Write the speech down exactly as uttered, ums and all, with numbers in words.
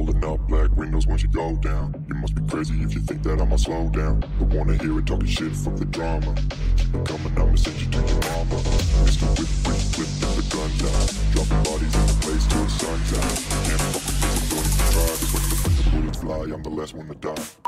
Rolling up black windows once you go down. You must be crazy if you think that I'ma slow down. Don't wanna hear it talking shit, fuck the drama. Keep it coming, I'ma send you to your mama. Mister Whip, whip, whip, get the guns out. Dropping bodies in the place till the sun's out. Can't fuck with this, I'm going to try. Cause when the, when the bullets fly, I'm the last one to die.